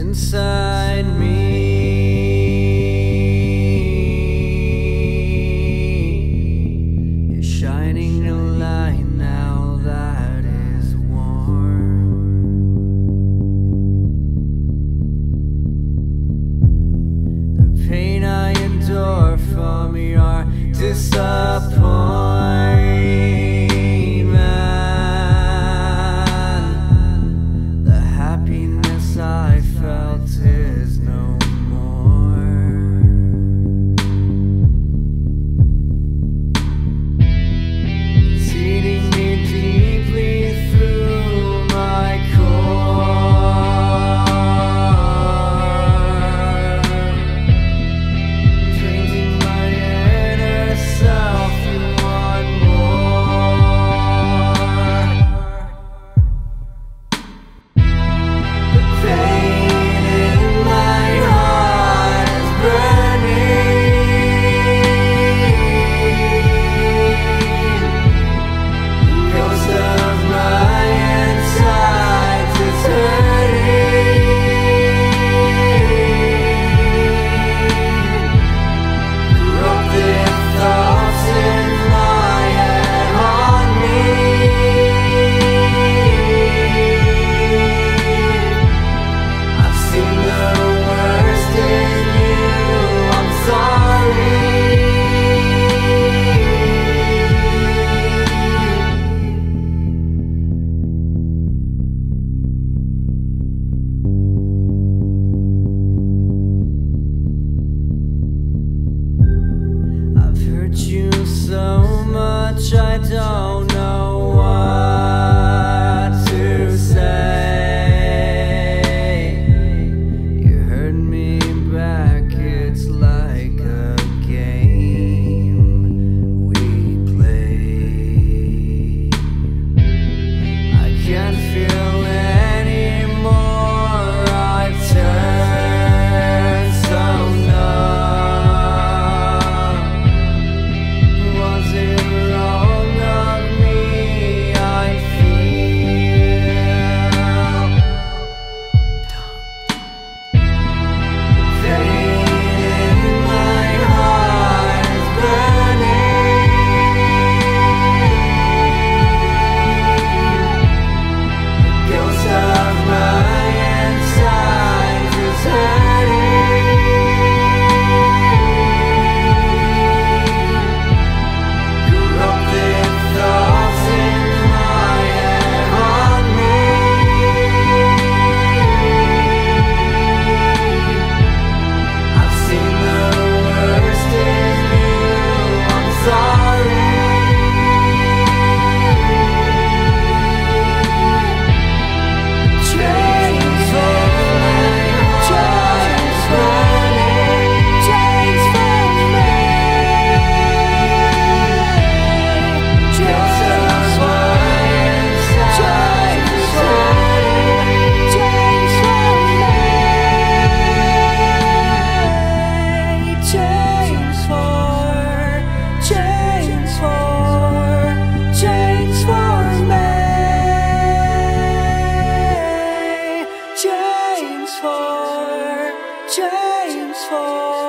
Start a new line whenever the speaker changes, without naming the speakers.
inside me. You're shining a light now that is warm. The pain I endure from your disappointment, the happiness I felt is no more. It's eating me deeply through my core, painting my inner self and want more. The pain in my heart is burning. The ghost of my insides is hurting. Corrupted thoughts in my head haunt me. I've seen the worst in you, I'm sorry. I've hurt you so much I don't know what to say. You hurt me back, it's like a game we play. I can't feel anymore, I've turned so numb. Was it wrong of me? I feel pain in my heart is burning. The ghost of my insides is hurting. Corrupted thoughts in my head haunt me. I've seen the worst in you, I'm sorry. Chains for me, chains burning, chains for me. Chains for me, chains for me, chains for me. Chains for me. Chains for